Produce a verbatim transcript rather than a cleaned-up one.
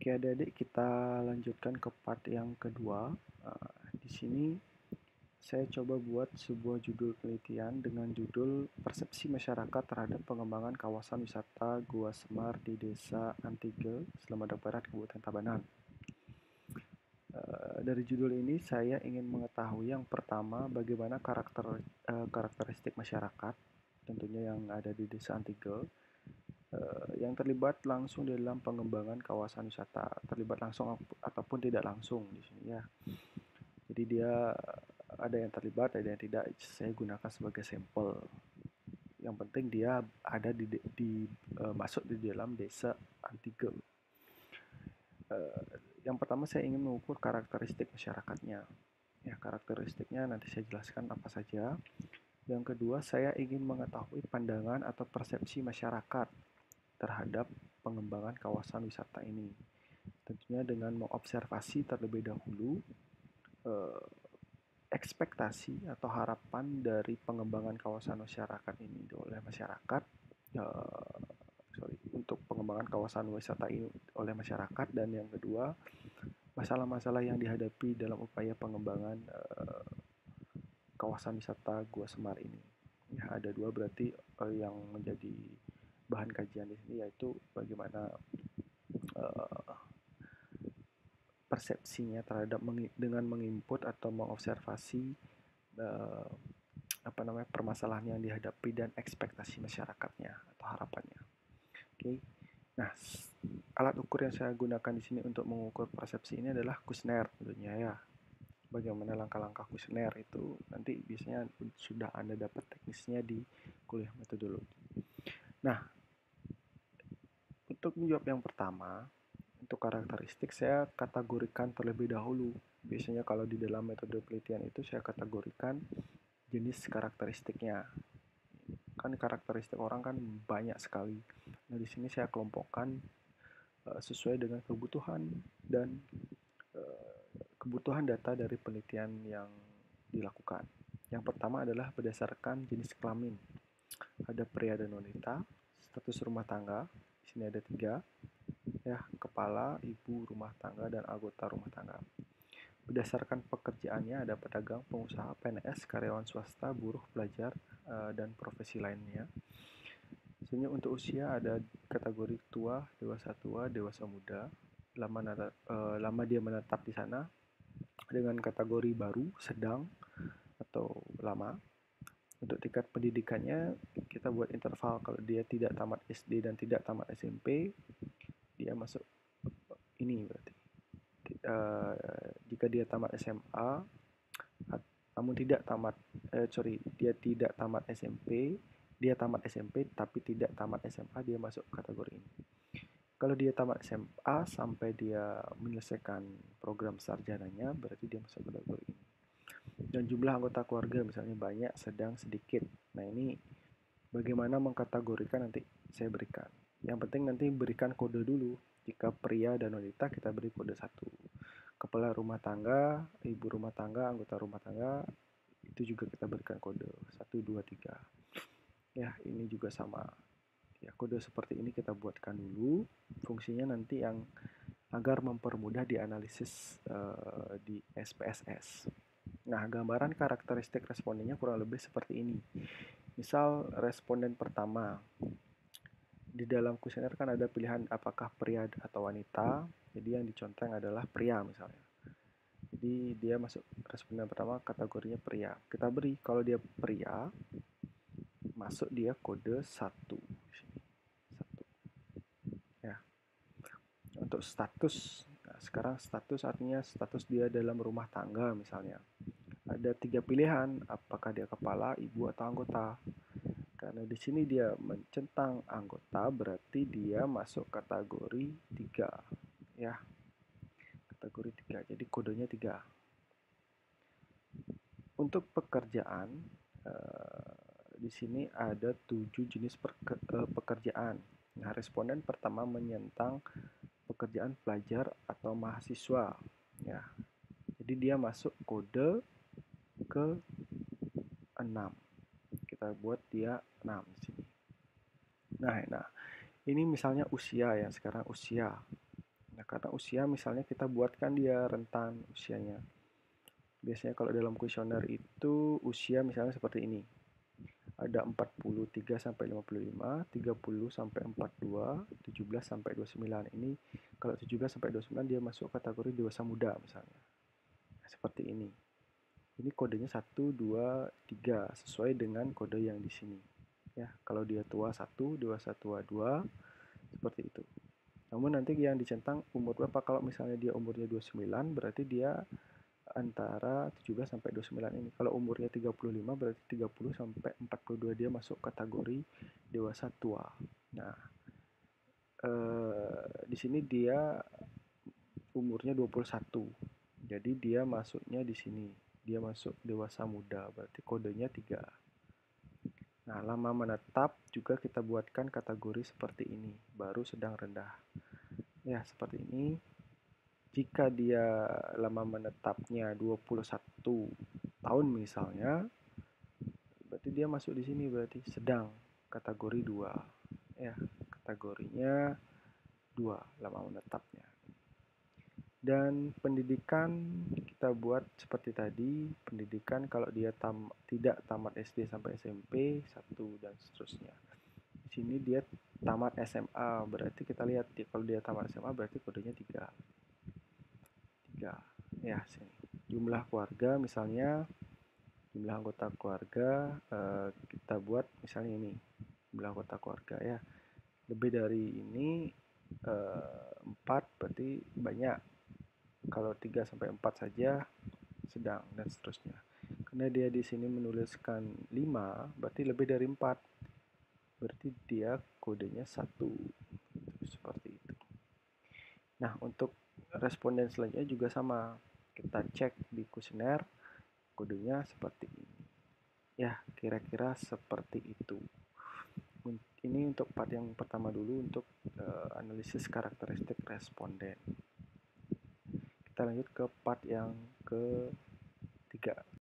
Oke, adik-adik, kita lanjutkan ke part yang kedua. Uh, di sini saya coba buat sebuah judul penelitian dengan judul Persepsi Masyarakat Terhadap Pengembangan Kawasan Wisata Gua Semar di Desa Antigel, Selamada Barat, Kabupaten Tabanan. Uh, dari judul ini saya ingin mengetahui yang pertama bagaimana karakter uh, karakteristik masyarakat, tentunya yang ada di Desa Antigel, uh, yang terlibat langsung dalam pengembangan kawasan wisata, terlibat langsung ataupun tidak langsung di sini ya. Jadi dia ada yang terlibat, ada yang tidak. Saya gunakan sebagai sampel. Yang penting dia ada di, di uh, masuk di dalam Desa Antigel. Uh, yang pertama saya ingin mengukur karakteristik masyarakatnya. Ya, karakteristiknya nanti saya jelaskan apa saja. Yang kedua, saya ingin mengetahui pandangan atau persepsi masyarakat terhadap pengembangan kawasan wisata ini. Tentunya dengan mengobservasi terlebih dahulu eh, ekspektasi atau harapan dari pengembangan kawasan masyarakat ini oleh masyarakat, eh, sorry, untuk pengembangan kawasan wisata ini oleh masyarakat, dan yang kedua, masalah-masalah yang dihadapi dalam upaya pengembangan eh, kawasan wisata Gua Semar ini. Ya, ada dua berarti eh, yang menjadi bahan kajian di sini, yaitu bagaimana uh, persepsinya terhadap mengi dengan menginput atau mengobservasi uh, apa namanya permasalahan yang dihadapi dan ekspektasi masyarakatnya atau harapannya. Oke, okay. Nah, alat ukur yang saya gunakan di sini untuk mengukur persepsi ini adalah kuesioner tentunya ya. Bagaimana langkah-langkah kuesioner itu nanti biasanya sudah Anda dapat teknisnya di kuliah metodologi. Nah, untuk menjawab yang pertama, untuk karakteristik saya kategorikan terlebih dahulu. Biasanya kalau di dalam metode penelitian itu saya kategorikan jenis karakteristiknya. Kan karakteristik orang kan banyak sekali. Nah, di sini saya kelompokkan uh, sesuai dengan kebutuhan dan uh, kebutuhan data dari penelitian yang dilakukan. Yang pertama adalah berdasarkan jenis kelamin. Ada pria dan wanita, status rumah tangga. Di sini ada tiga. Ya, kepala, ibu rumah tangga, dan anggota rumah tangga. Berdasarkan pekerjaannya ada pedagang, pengusaha, P N S, karyawan swasta, buruh, pelajar, dan profesi lainnya. Sebenarnya untuk usia ada kategori tua, dewasa tua, dewasa muda. Lama, uh, lama dia menetap di sana dengan kategori baru, sedang, atau lama. Untuk tingkat pendidikannya kita buat interval. Kalau dia tidak tamat S D dan tidak tamat S M P, dia masuk ini berarti. Uh, jika dia tamat S M A, namun tidak tamat, eh, sorry, dia tidak tamat S M P, dia tamat S M P tapi tidak tamat S M A, dia masuk kategori ini. Kalau dia tamat S M A sampai dia menyelesaikan program sarjananya, berarti dia masuk kategori ini. Dan jumlah anggota keluarga misalnya banyak, sedang, sedikit. Nah, ini bagaimana mengkategorikan nanti saya berikan. Yang penting nanti berikan kode dulu. Jika pria dan wanita kita beri kode satu. Kepala rumah tangga, ibu rumah tangga, anggota rumah tangga, itu juga kita berikan kode satu, dua, tiga. Ya, ini juga sama. Ya, kode seperti ini kita buatkan dulu. Fungsinya nanti yang agar mempermudah dianalisis uh, di S P S S. Nah, gambaran karakteristik respondennya kurang lebih seperti ini. Misal responden pertama, di dalam kuesioner kan ada pilihan apakah pria atau wanita. Jadi yang dicontoh adalah pria misalnya. Jadi dia masuk responden pertama kategorinya pria. Kita beri kalau dia pria, masuk dia kode satu. satu. Ya. Untuk status, nah sekarang status artinya status dia dalam rumah tangga misalnya. Ada tiga pilihan, apakah dia kepala, ibu, atau anggota. Karena di sini dia mencentang anggota, berarti dia masuk kategori tiga. Ya, kategori tiga. Jadi kodenya tiga. Untuk pekerjaan, eh, di sini ada tujuh jenis pekerjaan. Nah, responden pertama menyentang pekerjaan pelajar atau mahasiswa. Ya, jadi dia masuk kode ke enam. Kita buat dia enam di sini. Nah, nah, ini misalnya usia ya, sekarang usia. Nah, karena usia misalnya kita buatkan dia rentan usianya. Biasanya kalau dalam kuesioner itu usia misalnya seperti ini. Ada empat puluh tiga sampai lima puluh lima, tiga puluh sampai empat puluh dua, tujuh belas sampai dua puluh sembilan. Ini kalau tujuh belas sampai dua puluh sembilan dia masuk kategori dewasa muda misalnya. Nah, seperti ini. Ini kodenya satu, dua, tiga sesuai dengan kode yang di sini. Ya, kalau dia tua satu, dewasa tua dua, seperti itu. Namun nanti yang dicentang umur berapa? Kalau misalnya dia umurnya dua puluh sembilan, berarti dia antara tujuh belas sampai dua puluh sembilan ini. Kalau umurnya tiga puluh lima, berarti tiga puluh sampai empat puluh dua dia masuk kategori dewasa tua. Nah, eh, di sini dia umurnya dua puluh satu. Jadi dia masuknya di sini. Dia masuk dewasa muda, berarti kodenya tiga. Nah, lama menetap juga kita buatkan kategori seperti ini, baru sedang rendah. Ya, seperti ini. Jika dia lama menetapnya dua puluh satu tahun misalnya, berarti dia masuk di sini, berarti sedang, kategori dua. Ya, kategorinya dua, lama menetapnya. Dan pendidikan kita buat seperti tadi, pendidikan kalau dia tam, tidak tamat S D sampai S M P, satu dan seterusnya. Di sini dia tamat S M A, berarti kita lihat kalau dia tamat S M A berarti kodenya tiga. tiga. Ya, sini. Jumlah keluarga misalnya, jumlah anggota keluarga eh, kita buat misalnya ini, jumlah anggota keluarga ya. Lebih dari ini eh, empat berarti banyak. Kalau tiga sampai empat saja sedang dan seterusnya. Karena dia di sini menuliskan lima, berarti lebih dari empat. Berarti dia kodenya satu. Seperti itu. Nah, untuk responden selanjutnya juga sama. Kita cek di kuesioner, kodenya seperti ini. Ya, kira-kira seperti itu. Ini untuk part yang pertama dulu, untuk uh, analisis karakteristik responden. Kita lanjut ke part yang ketiga.